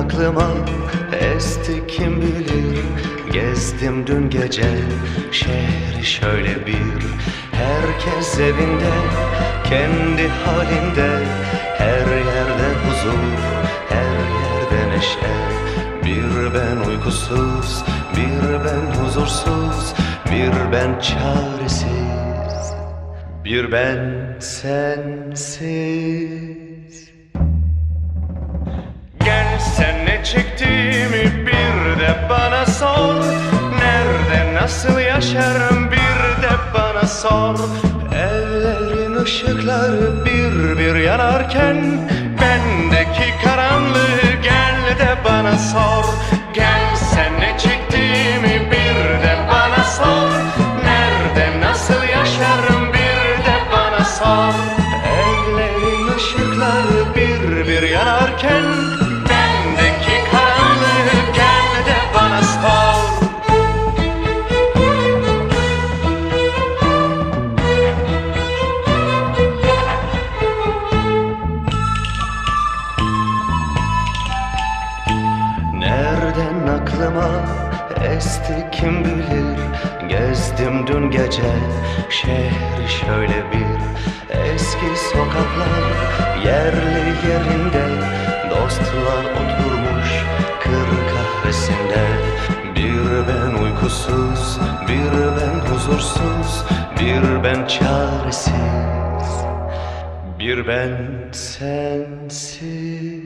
aklıma esti kim bilir. Gezdim dün gece şehri şöyle bir. Herkes evinde, kendi halinde. Her yerde huzur, her yerde neşe. Bir ben uykusuz, bir ben huzursuz, bir ben çaresiz, bir ben sensiz. Gel sen ne çektiğimi bir de bana sor. Nerede nasıl yaşarım bir de bana sor. Evlerin ışıkları bir bir yanarken bendeki karanlığı gel de bana sor. Gel sen ne çektiğimi bir de bana sor. Nerede nasıl yaşarım bir de bana sor. Evlerin ışıkları bir bir yanarken bendeki karanlığı gel de bana sor. Nereden aklıma esti kim bilir. Gezdim dün gece şehri şöyle bir. Eski sokaklar yerli yerinde. Dostlar oturmuş kır kahvesinde. Bir ben uykusuz, bir ben huzursuz, bir ben çaresiz, bir ben sensiz.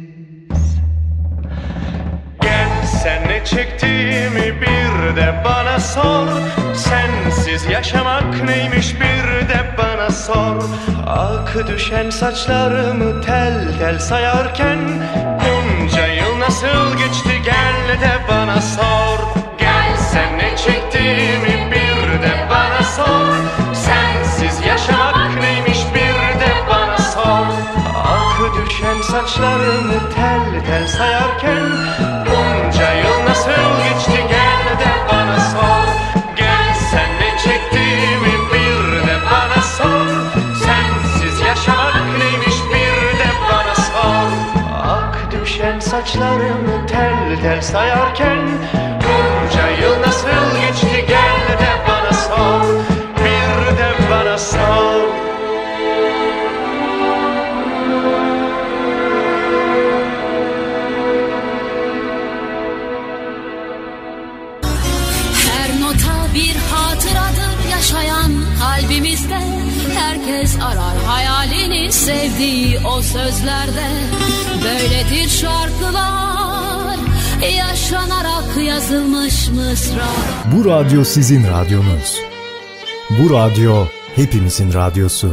Gel sen ne çektiğimi bir de bana sor. Sensiz yaşamak neymiş bir de bana sor. Ak düşen saçlarımı tel tel sayarken bunca yıl nasıl geçti gel de bana sor. Gel sen ne çektiğimi bir de bana sor. Sensiz yaşamak neymiş bir de bana sor. Ak düşen saçlarımı tel tel sayarken bunca yıl nasıl geçti gel de bana sor. Gel sen ne çektiğimi bir de bana sor. Sensiz yaşamak neymiş bir de bana sor. Ak düşen saçlarımı tel tel sayarken bunca yıl nasıl geçti gel de bana sor. Bir de bana sor. Bir hatıradır yaşayan kalbimizde. Herkes arar hayalini sevdiği o sözlerde. Böyledir şarkılar yaşanarak yazılmış mısra. Bu radyo sizin radyonuz. Bu radyo hepimizin radyosu.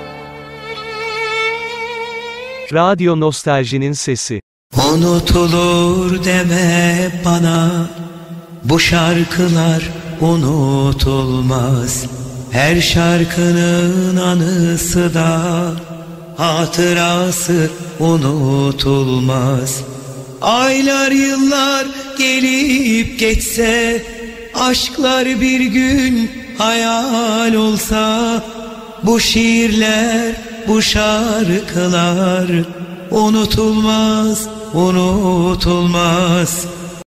Radyo Nostaljinin sesi. Unutulur deme bana, bu şarkılar unutulmaz. Her şarkının anısı da hatırası unutulmaz. Aylar yıllar gelip geçse, aşklar bir gün hayal olsa, bu şiirler, bu şarkılar unutulmaz, unutulmaz.